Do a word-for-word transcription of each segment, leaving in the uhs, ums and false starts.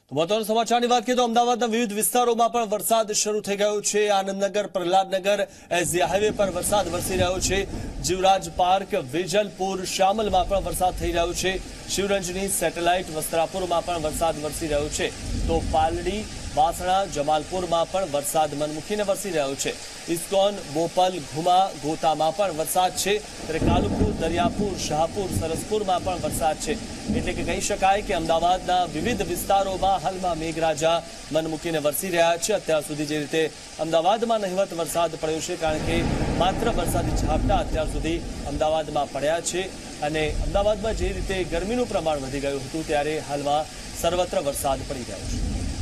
મહત્વના સમાચારની વાત કરીએ તો અમદાવાદના વિવિધ વિસ્તારોમાં પણ વરસાદ શરૂ થઈ ગયો છે। આનંદનગર, પ્રહલાદનગર એસજી હાઈવે પર વરસાદ વરસી રહ્યો છે। જીવરાજ પાર્ક, વેજલપુર, શામલમાં પણ વરસાદ થઈ રહ્યો છે। શિવરંજની, સેટેલાઇટ, વસ્ત્રાપુરમાં પણ વરસાદ વરસી રહ્યો છે। તો પાલડી, વાસણા, જમાલપુરમાં પણ વરસાદ મનમુકીને વરસી રહ્યો છે। ઇસ્કોન, બોપલ, ઘુમા, ગોતામાં પણ વરસાદ છે। ત્યારે કાલુપુર, દરિયાપુર, શાહપુર, સરસપુરમાં પણ વરસાદ છે। એટલે કે કહી શકાય કે અમદાવાદના વિવિધ વિસ્તારોમાં હાલમાં મેઘરાજા મનમુકીને વરસી રહ્યા છે। અત્યાર સુધી જે રીતે અમદાવાદમાં નહિવત વરસાદ પડ્યો છે, કારણ કે માત્ર વરસાદી ઝાપટા અત્યાર સુધી અમદાવાદમાં પડ્યા છે અને અમદાવાદમાં જે રીતે ગરમીનું પ્રમાણ વધી ગયું હતું, ત્યારે હાલમાં સર્વત્ર વરસાદ પડી રહ્યો છે।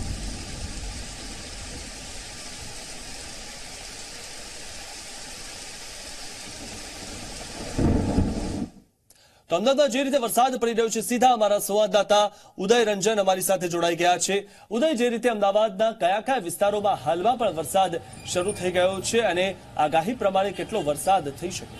તો અમદાવાદમાં જે રીતે વરસાદ પડી રહ્યો છે, સીધા અમારા સંવાદદાતા ઉદય રંજન અમારી સાથે જોડાઈ ગયા છે। ઉદય, જે રીતે અમદાવાદના કયા કયા વિસ્તારોમાં હાલમાં પણ વરસાદ શરૂ થઈ ગયો છે અને આગાહી પ્રમાણે કેટલો વરસાદ થઈ શકે?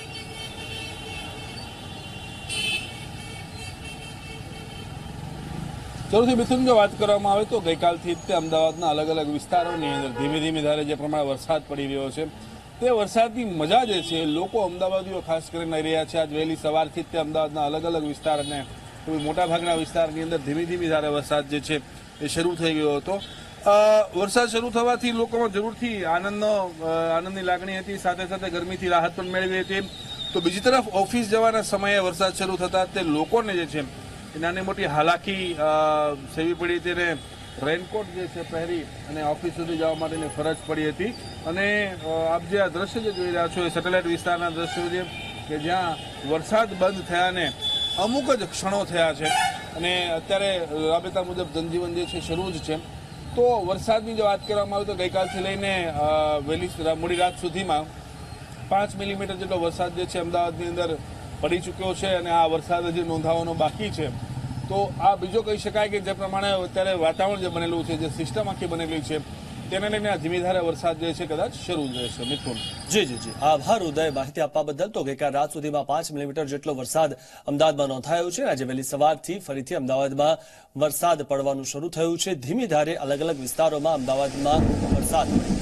સૌથી મિથુન, જો વાત કરવામાં આવે તો ગઈકાલથી જ અમદાવાદના અલગ અલગ વિસ્તારોની અંદર ધીમે ધીમે ધારે જે પ્રમાણે વરસાદ પડી રહ્યો છે, તે વરસાદની મજા જે છે લોકો અમદાવાદીઓ ખાસ કરીને લઈ રહ્યા છે। આજ વહેલી સવારથી જ તે અમદાવાદના અલગ અલગ વિસ્તાર અને મોટાભાગના વિસ્તારની અંદર ધીમી ધીમી ધારે વરસાદ જે છે એ શરૂ થઈ ગયો હતો। વરસાદ શરૂ થવાથી લોકોમાં જરૂરથી આનંદનો આનંદની લાગણી હતી, સાથે સાથે ગરમીથી રાહત પણ મેળવી હતી। તો બીજી તરફ ઓફિસ જવાના સમયે વરસાદ શરૂ થતા તે લોકોને જે છે એ નાની મોટી હાલાકી સેવી પડી હતી અને રેનકોટ જે છે પહેરી અને ઓફિસ સુધી જવા માટેની ફરજ પડી હતી। અને આપ જે આ દ્રશ્ય જે જોઈ રહ્યા છો એ સેટેલાઇટ વિસ્તારના દ્રશ્યો છે કે જ્યાં વરસાદ બંધ થયાને અમુક જ ક્ષણો થયા છે અને અત્યારે રાબેતા મુજબ જનજીવન જે છે શરૂ જ છે। તો વરસાદની જો વાત કરવામાં આવે તો ગઈકાલથી લઈને વહેલી મોડી રાત સુધીમાં પાંચ મિલીમીટર જેટલો વરસાદ જે છે અમદાવાદની અંદર પડી ચૂક્યો છે અને આ વરસાદ હજી નોંધાવાનો બાકી છે। તો આ બીજો કહી શકાય કે જે પ્રમાણે અત્યારે વાતાવરણ જે બનેલું છે, જે સિસ્ટમ આખી બનેલી છે, તેને લઈને આ ધીમી ધારે વરસાદ જે છે કદાચ શરૂ રહેશે। મિથુન, જી જી જી આભાર ઉદય, માહિતી આપવા બદલ। તો ગઈકાલ રાત સુધીમાં પાંચ મિલીમીટર જેટલો વરસાદ અમદાવાદમાં નોંધાયો છે। આજે વહેલી સવારથી ફરીથી અમદાવાદમાં વરસાદ પડવાનું શરૂ થયું છે। ધીમી ધારે અલગ અલગ વિસ્તારોમાં અમદાવાદમાં વરસાદ પડ્યો।